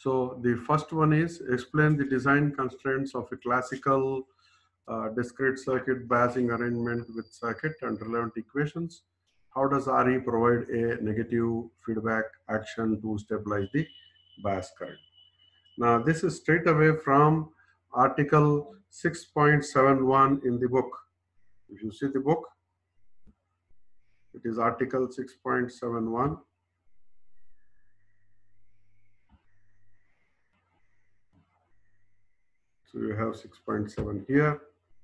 So the first one is explain the design constraints of a classical discrete circuit biasing arrangement with circuit and relevant equations. How does RE provide a negative feedback action to stabilize the bias current? Now this is straight away from article 6.71 in the book. If you see the book, it is article 6.71. So you have 6.7 here.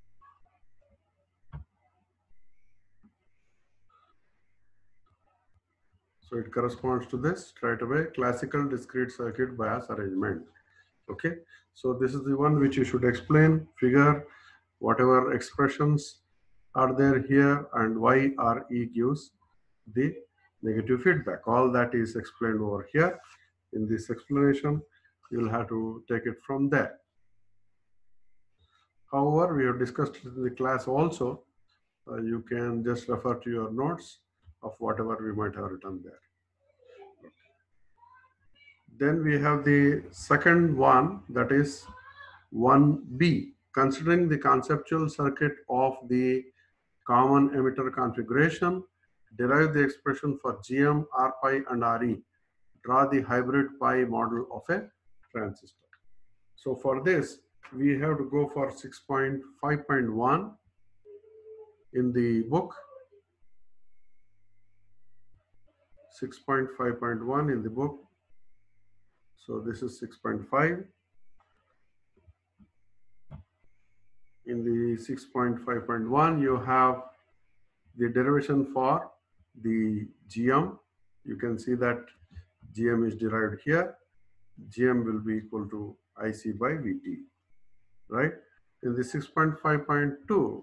So it corresponds to this straight away, classical discrete circuit bias arrangement. Okay, so this is the one which you should explain, figure whatever expressions are there here and why RE gives the negative feedback. All that is explained over here. In this explanation, you will have to take it from there. However, we have discussed it in the class also. You can just refer to your notes of whatever we might have written there. Then we have the second one, that is 1B. Considering the conceptual circuit of the common emitter configuration, derive the expression for GM, R pi and RE. Draw the hybrid pi model of a transistor. So for this, we have to go for 6.5.1 in the book. 6.5.1 in the book. So this is 6.5. In the 6.5.1, you have the derivation for the GM. You can see that GM is derived here. GM will be equal to IC by VT, right? In the 6.5.2,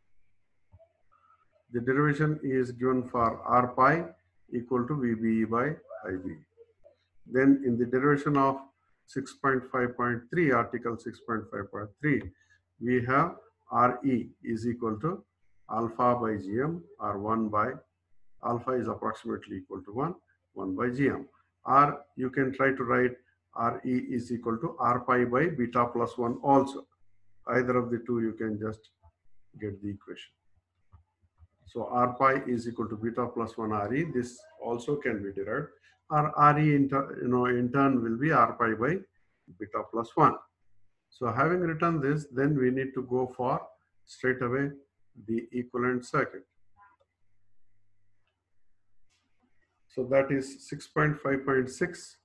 the derivation is given for R pi equal to VBE by IB. Then in the derivation of 6.5.3, article 6.5.3, we have RE is equal to alpha by GM, or 1 by alpha is approximately equal to 1 by GM. Or you can try to write RE is equal to R pi by beta plus 1 also. Either of the two you can just get the equation. So R pi is equal to beta plus 1 RE. This also can be derived. Or RE in turn will be R pi by beta plus 1. So having written this, then we need to go for straight away the equivalent circuit. So that is 6.5.6.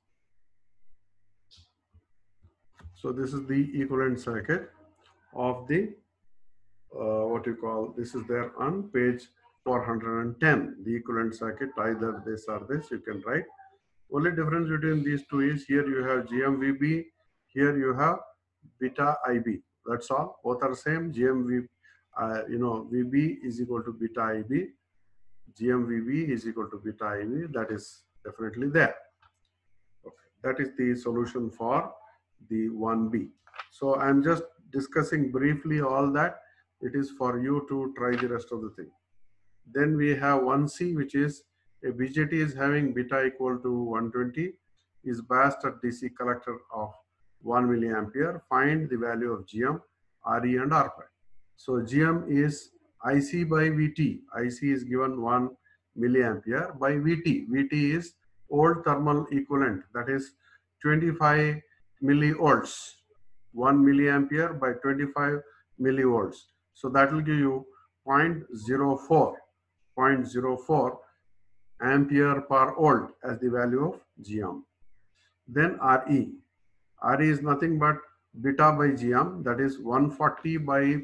So this is the equivalent circuit of the what you call, this is there on page 410. The equivalent circuit, either this or this, you can write. Only difference between these two is here you have GMVB, here you have beta IB. That's all. Both are same. GMV, VB is equal to beta IB. GMVB is equal to beta IB. That is definitely there. Okay. That is the solution for the 1B. So I'm just discussing briefly all that. It is for you to try the rest of the thing. Then we have 1C, which is a BJT is having beta equal to 120, is biased at DC collector of 1 milliampere. Find the value of GM, RE and R pi. So GM is IC by VT. IC is given 1 milliampere by VT. VT is old thermal equivalent, that is 25 millivolts. 1 milliampere by 25 millivolts. So that will give you 0.04 ampere per volt as the value of GM. Then RE. RE is nothing but beta by GM, that is 140 by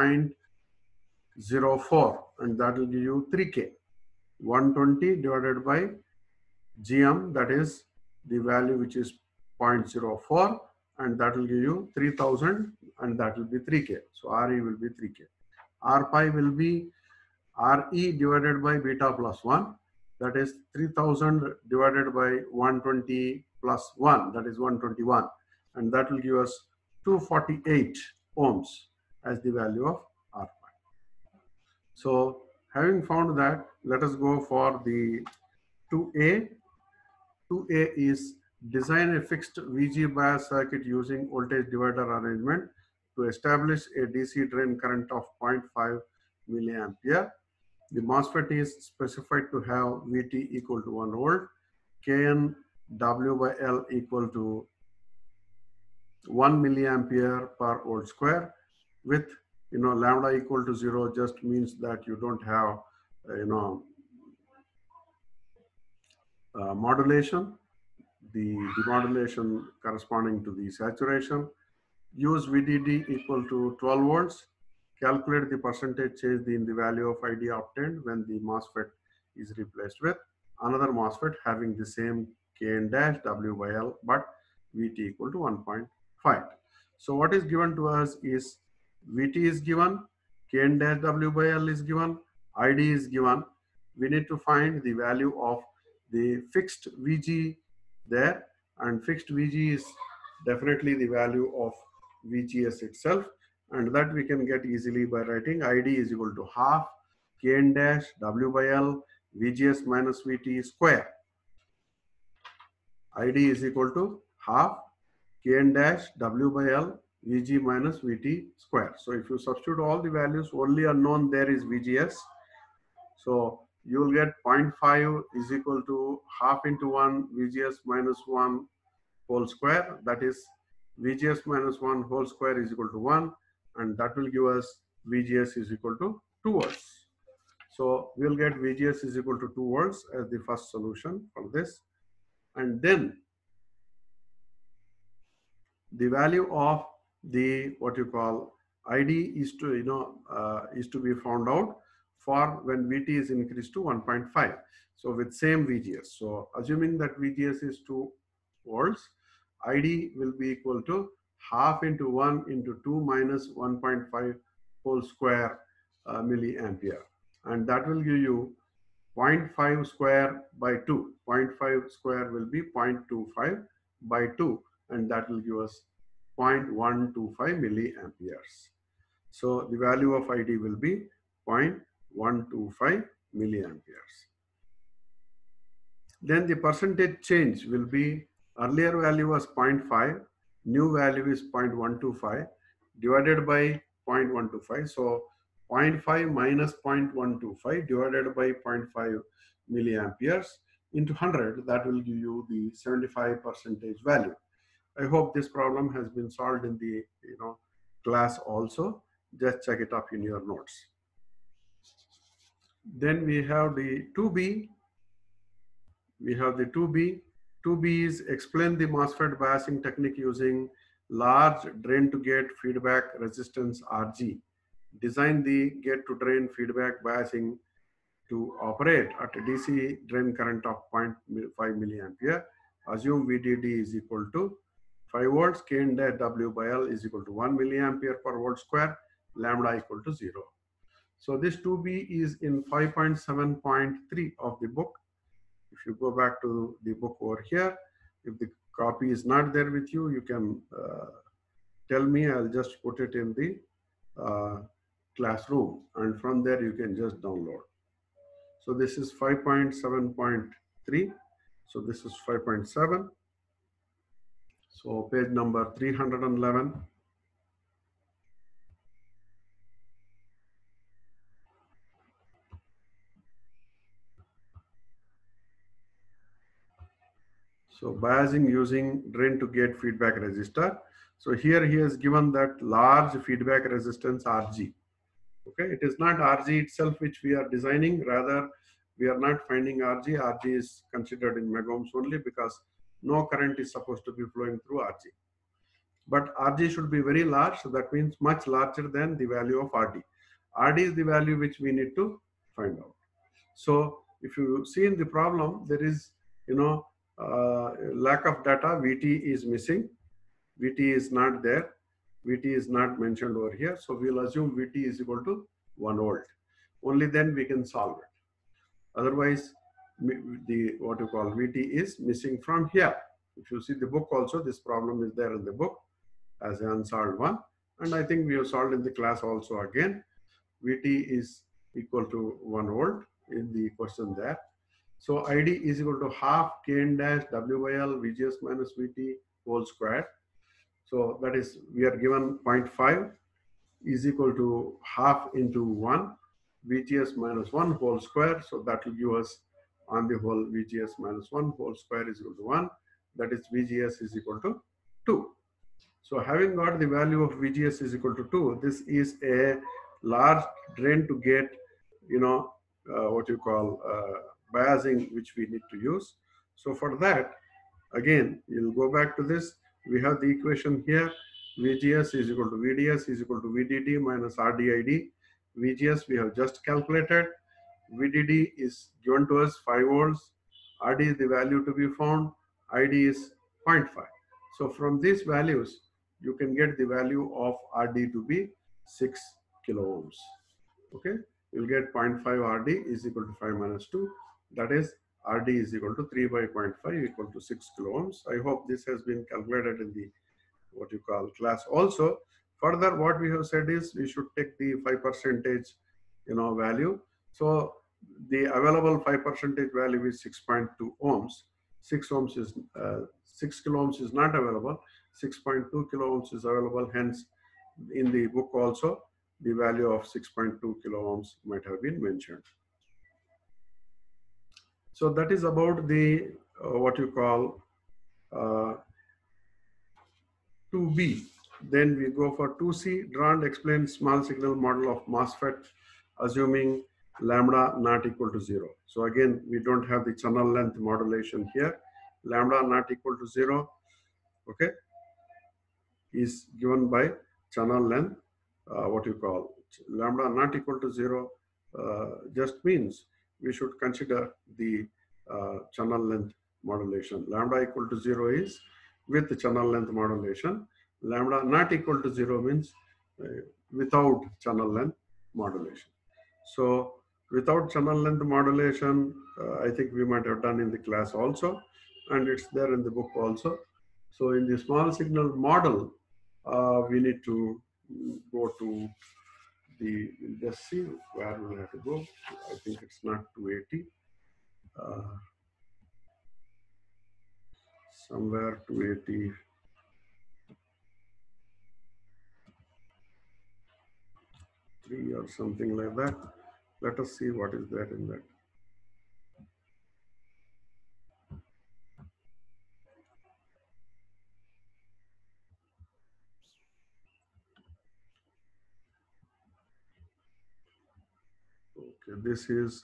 0.04, and that will give you 3K. 120 divided by GM, that is the value which is 0.04, and that will give you 3000, and that will be 3K. So RE will be 3K. R pi will be RE divided by beta plus 1, that is 3000 divided by 120 plus 1, that is 121, and that will give us 248 ohms as the value of R pi. So having found that, let us go for the 2A. 2A is Design a fixed VG bias circuit using voltage divider arrangement to establish a DC drain current of 0.5 milliampere. The MOSFET is specified to have VT equal to 1 volt, Kn W by L equal to 1 milliampere per volt square, with lambda equal to 0 just means that you don't have modulation, the demodulation corresponding to the saturation. Use VDD equal to 12 volts. Calculate the percentage change in the value of ID obtained when the MOSFET is replaced with another MOSFET having the same Kn dash W by L but VT equal to 1.5. So what is given to us is VT is given, Kn dash W by L is given, ID is given. We need to find the value of the fixed VG there, and fixed VG is definitely the value of VGS itself, and that we can get easily by writing ID is equal to half Kn dash W by L VGS minus VT square. ID is equal to half Kn dash W by L Vg minus Vt square. So if you substitute all the values, only unknown there is VGS. So you will get 0.5 is equal to half into 1 VGS minus 1 whole square. That is VGS minus 1 whole square is equal to 1, and that will give us VGS is equal to 2 volts. So we'll get VGS is equal to 2 volts as the first solution for this. And then the value of the what you call ID is to be found out for when VT is increased to 1.5. So with same VGS. So assuming that VGS is 2 volts, ID will be equal to half into 1 into 2 minus 1.5 whole square milliampere, and that will give you 0.5 square by 2. 0.5 square will be 0.25 by 2, and that will give us 0.125 milliamperes. So the value of ID will be 0.125 milliamperes. Then the percentage change will be, earlier value was 0.5, new value is 0.125 divided by 0.125. So 0.5 minus 0.125 divided by 0.5 milliamperes into 100, that will give you the 75% value. I hope this problem has been solved in the class also. Just check it up in your notes. Then we have the 2B. We have the 2B. 2B is explain the MOSFET biasing technique using large drain to gate feedback resistance RG. Design the gate to drain feedback biasing to operate at a DC drain current of 0.5 milliampere. Assume VDD is equal to 5 volts, Kn dash W by L is equal to 1 milliampere per volt square, lambda equal to 0. So this 2B is in 5.7.3 of the book. If you go back to the book over here, if the copy is not there with you, you can tell me. I'll just put it in the classroom, and from there you can just download. So this is 5.7.3. So this is 5.7. So page number 311. So biasing using drain to gate feedback resistor. So here he has given that large feedback resistance RG. Okay, it is not RG itself which we are designing. Rather, we are not finding RG. RG is considered in megohms only because no current is supposed to be flowing through RG. But RG should be very large. So that means much larger than the value of RD. RD is the value which we need to find out. So if you see in the problem, there is lack of data. VT is missing. VT is not there. VT is not mentioned over here. So we'll assume VT is equal to 1 volt. Only then we can solve it. Otherwise, the what you call VT is missing from here. If you see the book also, this problem is there in the book as an unsolved one. And I think we have solved in the class also again. VT is equal to 1 volt in the question there. So ID is equal to half Kn dash W by L VGS minus VT whole square. So that is, we are given 0.5 is equal to half into 1 VGS minus 1 whole square. So that will give us on the whole VGS minus 1 whole square is equal to 1. That is VGS is equal to 2. So having got the value of VGS is equal to 2, this is a large drain to get, you know, what you call biasing, which we need to use. So for that, again, you'll go back to this. We have the equation here. VGS is equal to VDS is equal to VDD minus RDID. VGS we have just calculated. VDD is given to us 5 volts. RD is the value to be found. ID is zero point 0.5. So from these values, you can get the value of RD to be 6 kilo ohms. Okay, you'll get 0.5 RD is equal to 5 minus 2. That is RD is equal to 3 by 0.5 equal to 6 kilo ohms. I hope this has been calculated in the what you call class also. Further, what we have said is we should take the 5% value. So the available 5% value is 6.2 ohms. 6 ohms is 6 kilo ohms is not available. 6.2 kilo ohms is available. Hence, in the book also, the value of 6.2 kilo ohms might have been mentioned. So that is about the what you call 2B. Then we go for 2C, draw and explain small signal model of MOSFET assuming lambda not equal to 0. So again, we don't have the channel length modulation here. Lambda not equal to 0, okay, is given by channel length, what you call lambda not equal to 0 just means we should consider the channel length modulation. Lambda equal to 0 is with the channel length modulation. Lambda not equal to 0 means without channel length modulation. So without channel length modulation, I think we might have done in the class also, and it's there in the book also. So in the small signal model, we need to go to the, just see where we have to go. I think it's not 280. Somewhere 283 or something like that. Let us see what is there in that. Okay, this is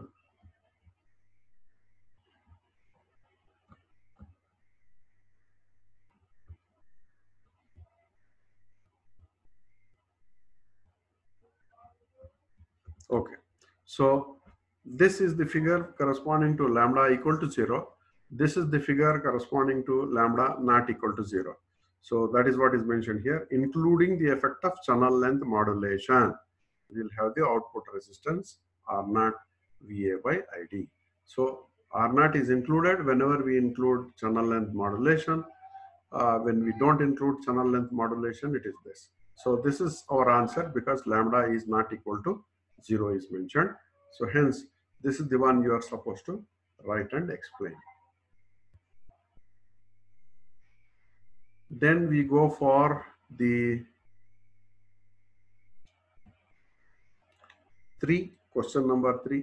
okay. So this is the figure corresponding to lambda equal to 0. This is the figure corresponding to lambda not equal to 0. So that is what is mentioned here, including the effect of channel length modulation. We'll have the output resistance R naught VA by ID. So R naught is included whenever we include channel length modulation. When we don't include channel length modulation, it is this. So this is our answer because lambda is not equal to 0 is mentioned. So hence, this is the one you are supposed to write and explain. Then we go for the question number 3.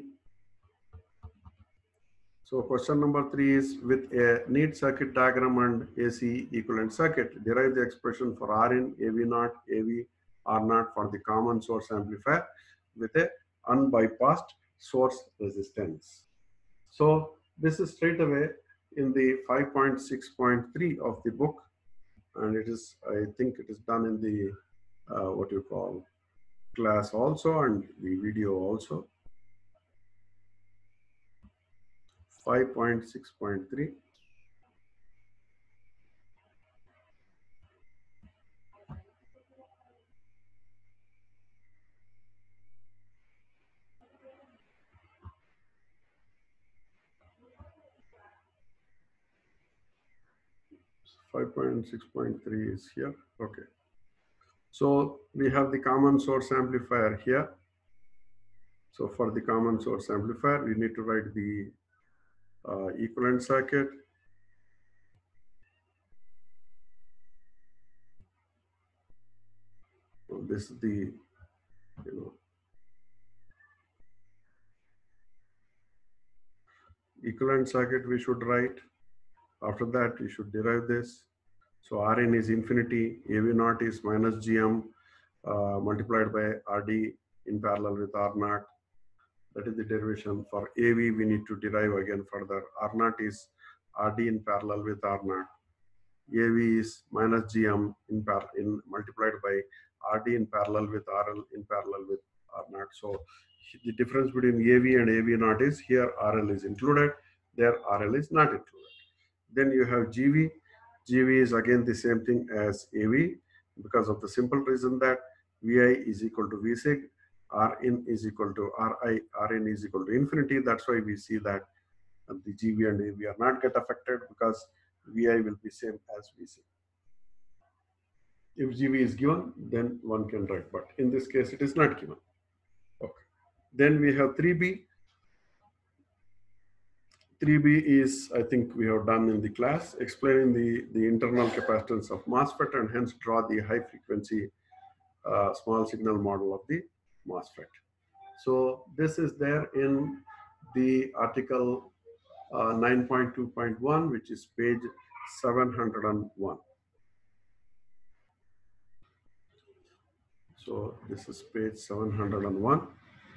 So question number 3 is with a neat circuit diagram and AC equivalent circuit, derive the expression for Rin, AV0, AV, R0 for the common source amplifier with a unbypassed source resistance. So this is straight away in the 5.6.3 of the book, and it is, I think it is done in the what you call class also and the video also. 5.6.3. Five 5.6.3 is here. Okay. So we have the common source amplifier here. So for the common source amplifier, we need to write the equivalent circuit. So this is the, equivalent circuit we should write. After that, we should derive this. So Rn is infinity, AV naught is minus Gm multiplied by Rd in parallel with R naught. That is the derivation. For AV, we need to derive again further. R naught is Rd in parallel with R naught. AV is minus Gm in multiplied by Rd in parallel with RL in parallel with R naught. So the difference between AV and AV naught is here RL is included, there RL is not included. Then you have GV. GV is again the same thing as AV because of the simple reason that Vi is equal to V sig, Rin is equal to Ri, Rin is equal to infinity. That's why we see that the GV and AV are not get affected because Vi will be same as V sig. If GV is given, then one can write, but in this case it is not given. Okay. Then we have 3B. 3B is, I think we have done in the class, explaining the internal capacitance of MOSFET and hence draw the high frequency small signal model of the MOSFET. So this is there in the article 9.2.1, which is page 701. So this is page 701.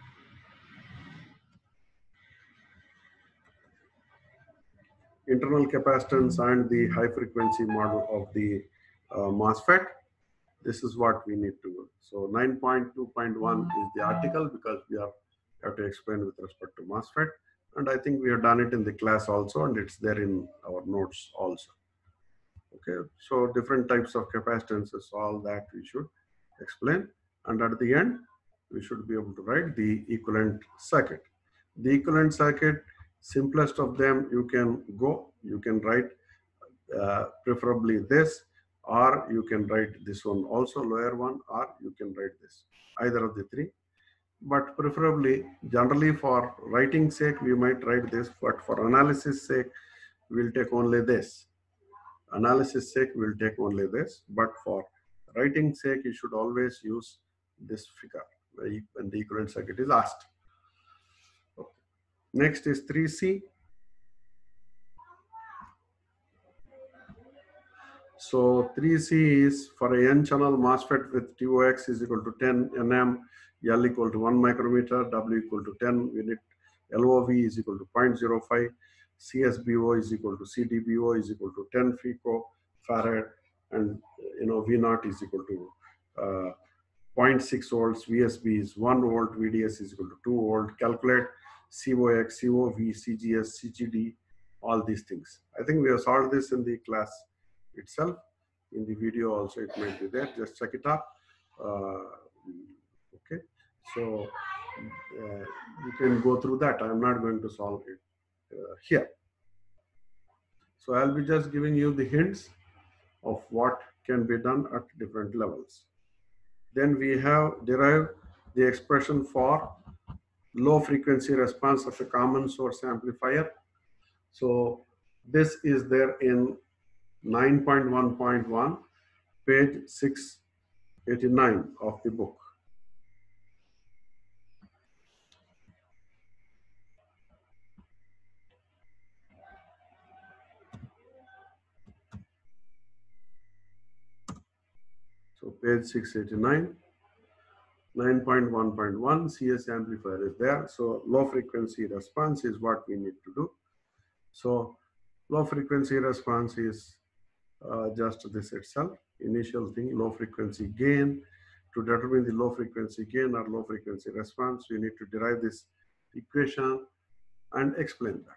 Internal capacitance and the high frequency model of the MOSFET. This is what we need to do. So 9.2.1 is the article because we have to explain with respect to MOSFET. And I think we have done it in the class also, and it's there in our notes also. Okay, so different types of capacitances, all that we should explain. And at the end, we should be able to write the equivalent circuit. The equivalent circuit, simplest of them, you can write preferably this, or you can write this one also, lower one, or you can write this, either of the three. But preferably, generally for writing sake, we might write this, but for analysis sake, we'll take only this. Analysis sake, we'll take only this, but for writing sake, you should always use this figure when the equivalent circuit is asked. Okay. Next is 3C. So 3C is for a n-channel MOSFET with TOX is equal to 10 nm, L equal to 1 micrometer, W equal to 10 unit, LOV is equal to 0.05, CSBO is equal to CDBO is equal to 10 picofarad, and V naught is equal to 0.6 volts, VSB is 1 volt, VDS is equal to 2 volt. Calculate COX, COV, CGS, CGD, all these things. I think we have solved this in the class itself. In the video also it might be there, just check it out. Okay, so you can go through that. I'm not going to solve it here. So I'll be just giving you the hints of what can be done at different levels. Then we have derived the expression for low frequency response of a common source amplifier. So this is there in 9.1.1, page 689 of the book. So page 689, 9.1.1, CS amplifier is there. So low frequency response is what we need to do. So low frequency response is just this itself, initial thing, low frequency gain. To determine the low frequency gain or low frequency response, we need to derive this equation and explain that.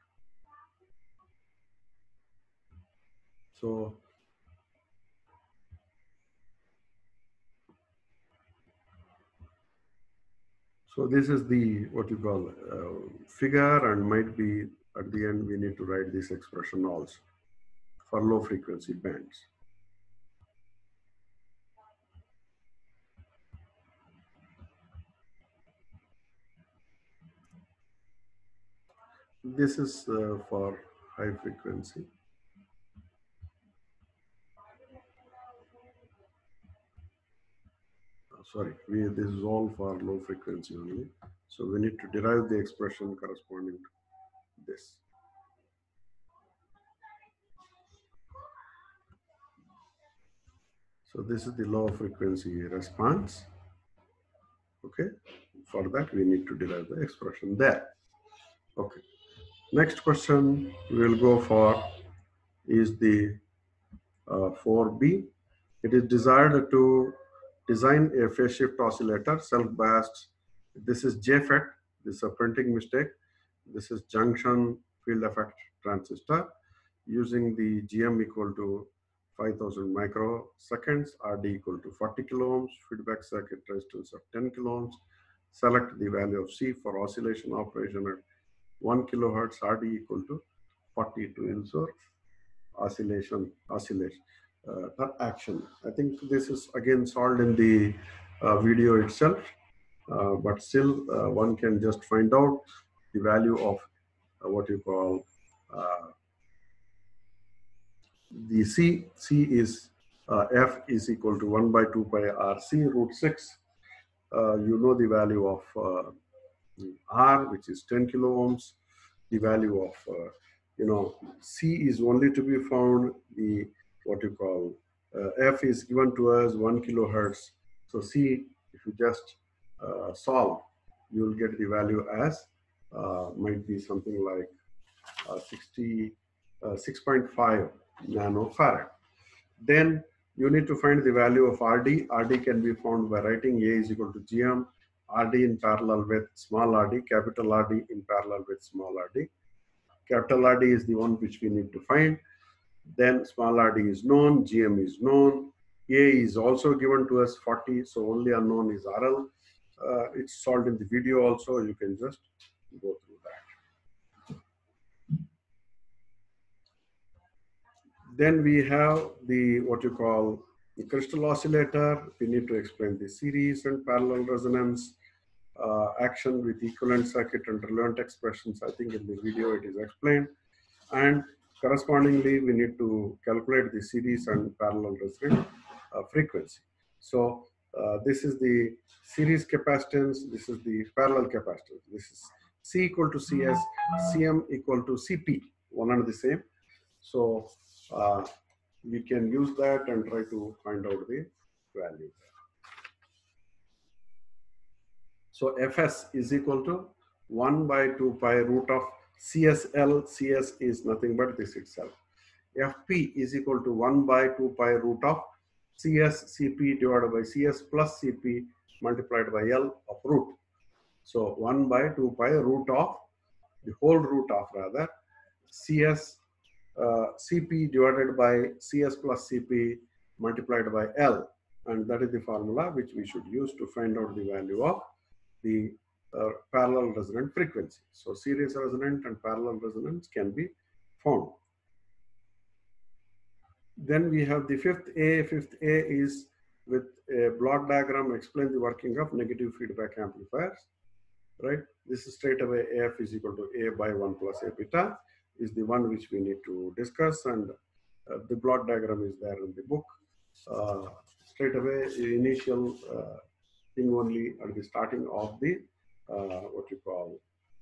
So this is the, what you call figure, and might be at the end we need to write this expression also for low frequency bands. This is for high frequency. Sorry, this is all for low frequency only. So we need to derive the expression corresponding to this. So this is the low frequency response. Okay, for that we need to derive the expression there. Okay, next question we will go for is the 4B. It is desired to design a phase shift oscillator, self-biased. This is JFET. This is a printing mistake. This is junction field effect transistor using the GM equal to 5000 microseconds, RD equal to 40 kilo ohms, feedback circuit resistance of 10 kilo ohms. Select the value of C for oscillation operation at 1 kilohertz, RD equal to 40 to ensure oscillation per action. I think this is again solved in the video itself, but still one can just find out the value of what you call the C. C is F is equal to 1 by 2 pi RC root 6. You know the value of R, which is 10 kilo ohms. The value of C is only to be found. The what you call F is given to us 1 kilohertz. So C, if you just solve, you will get the value as might be something like 6.5 nanofarad. Then you need to find the value of RD. RD can be found by writing A is equal to GM, RD in parallel with small rd, capital RD in parallel with small rd. Capital RD is the one which we need to find. Then small rd is known, GM is known. A is also given to us 40, so only unknown is RL. It's solved in the video also. You can just go through that. Then we have the what you call the crystal oscillator. We need to explain the series and parallel resonance action with equivalent circuit and relevant expressions. I think in the video it is explained. And correspondingly, we need to calculate the series and parallel resonant frequency. So this is the series capacitance. This is the parallel capacitance. This is C equal to CS, CM equal to CP, one and the same. So we can use that and try to find out the value. So Fs is equal to 1 by 2 pi root of CSL. CS is nothing but this itself. Fp is equal to 1 by 2 pi root of CS Cp divided by CS plus Cp multiplied by L of root. So 1 by 2 pi root of the whole root of rather CS Cp divided by CS plus Cp multiplied by L, and that is the formula which we should use to find out the value of the parallel resonant frequency. So series resonant and parallel resonance can be found. Then we have the fifth A. Fifth A is with a block diagram explain the working of negative feedback amplifiers, right? This is straight away AF is equal to A by 1 plus A beta is the one which we need to discuss, and the block diagram is there in the book. Straight away, the initial thing only at the starting of the what you call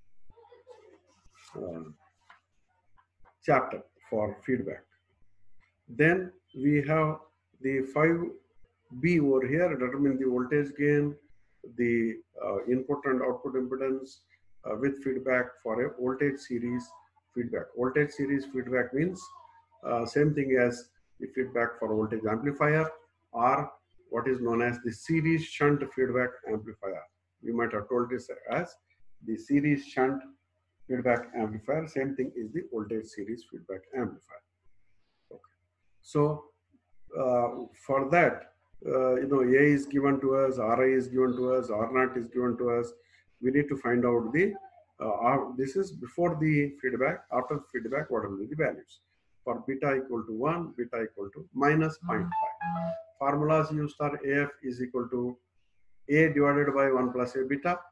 chapter for feedback. Then we have the 5B over here, determine the voltage gain, the input and output impedance with feedback for a voltage series feedback. Voltage series feedback means same thing as the feedback for voltage amplifier, or what is known as the series shunt feedback amplifier. We might have told this as the series shunt feedback amplifier. Same thing is the voltage series feedback amplifier. Okay. So for that, A is given to us, Ri is given to us, R0 is given to us. We need to find out the, this is before the feedback, after the feedback, what will be the values? For beta equal to 1, beta equal to minus 0.5. Formulas used are AF is equal to A divided by 1 plus A beta,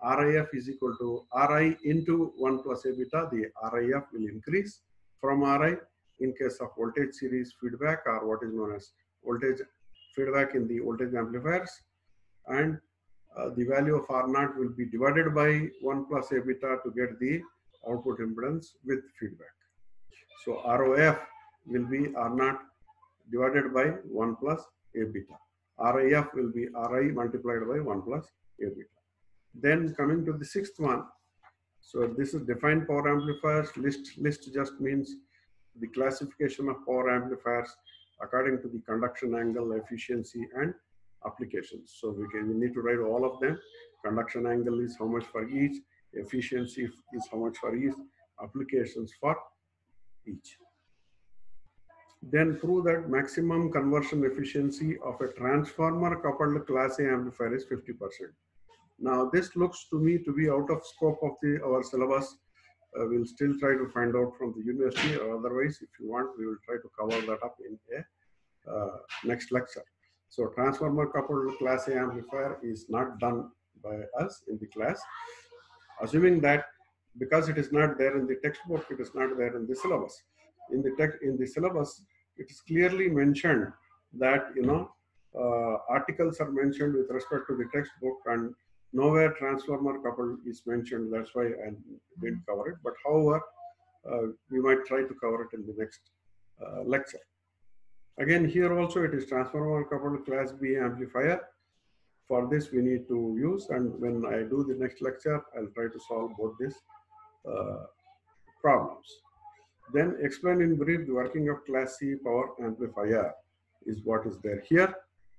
RIF is equal to RI into 1 plus A beta, the RIF will increase from RI in case of voltage series feedback or what is known as voltage feedback in the voltage amplifiers, and the value of R0 will be divided by 1 plus A beta to get the output impedance with feedback. So ROF will be R0 divided by 1 plus A beta. RIF will be RI multiplied by 1 plus A beta. Then coming to the sixth one, so this is defined power amplifiers. List just means the classification of power amplifiers according to the conduction angle, efficiency, and applications. So we need to write all of them. Conduction angle is how much for each, efficiency is how much for each, applications for each. Then prove that maximum conversion efficiency of a transformer coupled class A amplifier is 50%. Now this looks to me to be out of scope of our syllabus. We'll still try to find out from the university, or otherwise if you want we will try to cover that up in a next lecture. So transformer coupled class A amplifier is not done by us in the class, assuming that because it is not there in the textbook, it is not there in the syllabus. In the syllabus, it is clearly mentioned that articles are mentioned with respect to the textbook, and nowhere transformer coupled is mentioned. That's why I didn't cover it. But however, we might try to cover it in the next lecture. Again, here also it is transformer coupled class B amplifier. For this we need to use, and when I do the next lecture, I'll try to solve both these problems. Then explain in brief the working of class C power amplifier is what is there here.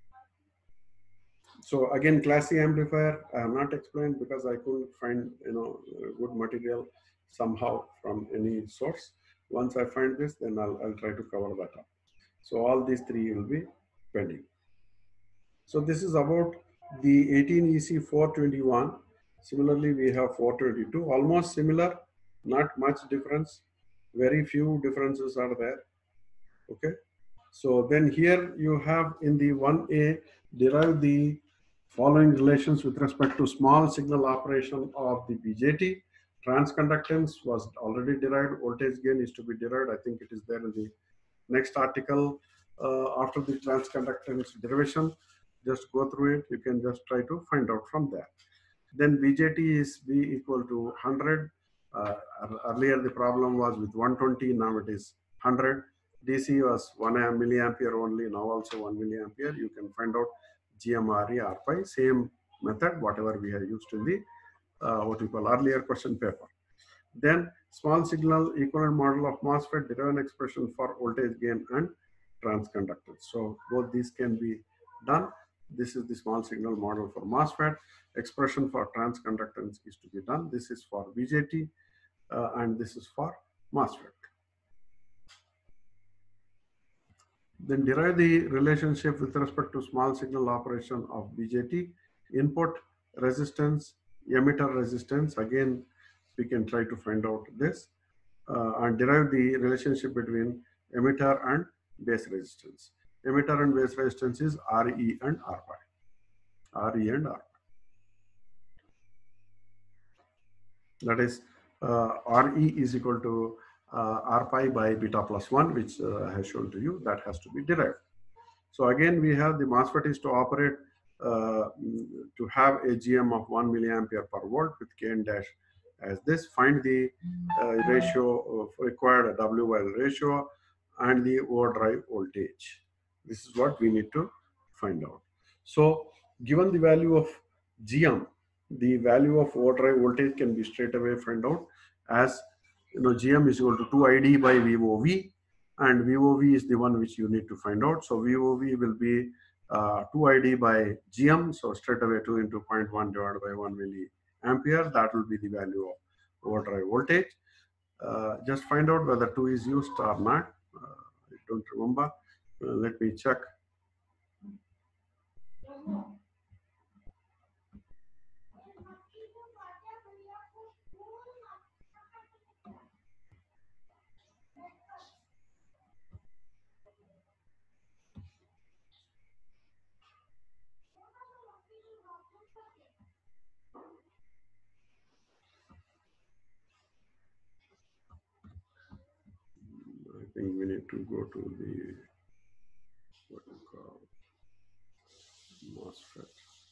So again, class C amplifier I have not explained because I couldn't find good material somehow from any source. Once I find this, then I'll try to cover that up. So all these three will be pending. So this is about the 18EC 421. Similarly, we have 422, almost similar, not much difference. Very few differences are there. Okay. So then here you have in the 1A, derive the following relations with respect to small signal operation of the BJT. Transconductance was already derived. Voltage gain is to be derived. I think it is there in the next article after the transconductance derivation. Just go through it. You can just try to find out from there. Then BJT is B equal to 100. Earlier the problem was with 120. Now it is 100. DC was 1 milliampere only. Now also 1 milliampere. You can find out GMRE, RPi, same method, whatever we have used in the what we call earlier question paper. Then small signal equivalent model of MOSFET, derive an expression for voltage gain and transconductance. So both these can be done. This is the small signal model for MOSFET. Expression for transconductance is to be done. This is for BJT and this is for MOSFET. Then derive the relationship with respect to small signal operation of BJT. Input resistance, emitter resistance. Again, we can try to find out this and derive the relationship between emitter and base resistance. Emitter and base resistance is RE and RPi. RE and RPi. That is RE is equal to RPi by beta plus 1, which I have shown to you. That has to be derived. So again, we have the MOSFET is to operate to have a GM of 1 milliampere per volt with Kn dash as this. Find the ratio of required W/L ratio and the overdrive voltage. This is what we need to find out. So given the value of GM, the value of overdrive voltage can be straight away found out as GM is equal to 2ID by VOV, and VOV is the one which you need to find out. So VOV will be 2ID by GM, so straight away 2 into 0.1 divided by 1 milliampere. That will be the value of overdrive voltage. Just find out whether 2 is used or not. I don't remember. Let me check. need to go to the what you call MOSFET.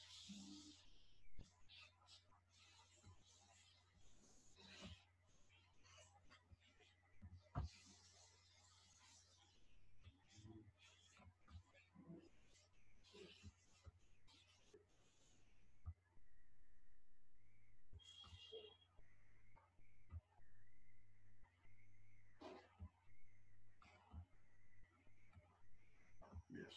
Yes.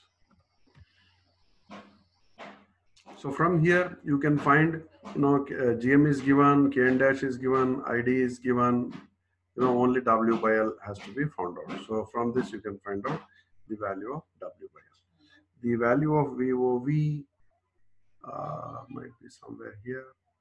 So from here you can find, GM is given, Kn dash is given, ID is given, only W by L has to be found out. So from this you can find out the value of W by L. The value of VOV might be somewhere here.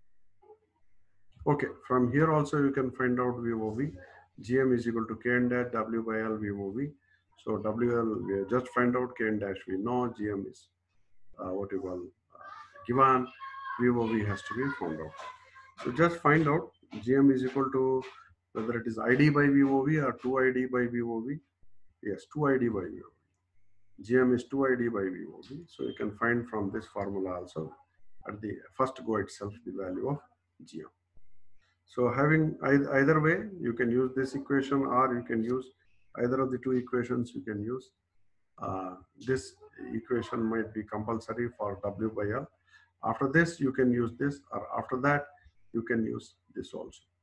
Okay, from here also you can find out VOV. GM is equal to Kn dash W by L VOV. So WL we just find out, Kn dash we know, GM is what you call given, VOV has to be found out. So just find out GM is equal to whether it is ID by VOV or 2ID by VOV. Yes, 2ID by VOV. GM is 2ID by VOV. So you can find from this formula also at the first go itself the value of GM. So having either way, you can use this equation or you can use either of the two equations you can use. This equation might be compulsory for W by L. After this, you can use this, or after that, you can use this also.